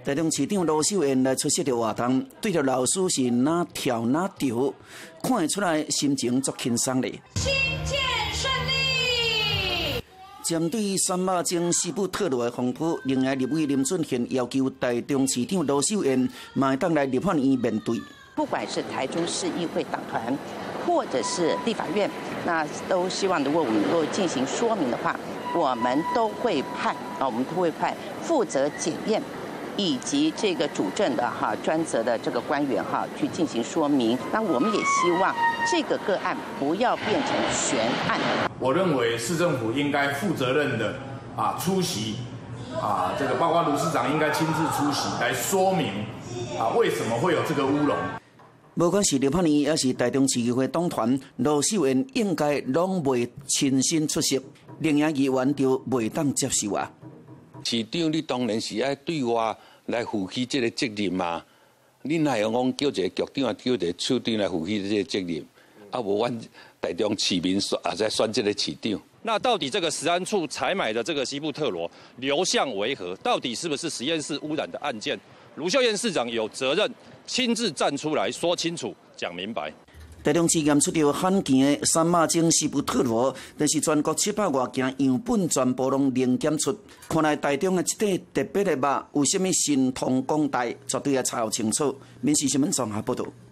台中市长罗秀燕来出席着活动，对着老师是哪跳哪跳，看得出来心情足轻松的。 新建顺利。 针对三马精西部特罗的风波，另外立委林俊宪要求台中市长罗秀燕嘛当来立法院面对。 不管是台中市议会党团，或者是立法院，那都希望如果我们能够进行说明的话，我们都会派负责检验以及这个主政的专责的这个官员去进行说明。那我们也希望这个个案不要变成悬案。 我认为市政府应该负责任的出席这个包括卢市长应该亲自出席来说明为什么会有这个乌龙。 无管是立法院，还是台中市议会党团，罗秀燕应该拢未亲身出席，另外议员就未当接受啊。 市长，你当然是要对我来负起这个责任嘛。你哪样讲叫一个局长，叫一个处长来负起这个责任？无阮台中市民在选这个市长。 那到底这个食安处采买的这个西部特罗流向为何？到底是不是实验室污染的案件？卢秀燕市长有责任亲自站出来说清楚、讲明白。 台中市验出着罕见的三马精西部特罗，但是全国700多件样本全部拢零检出。看来台中的这块特别的肉有啥物神通广大，绝对要查清楚。民视新闻综合报道。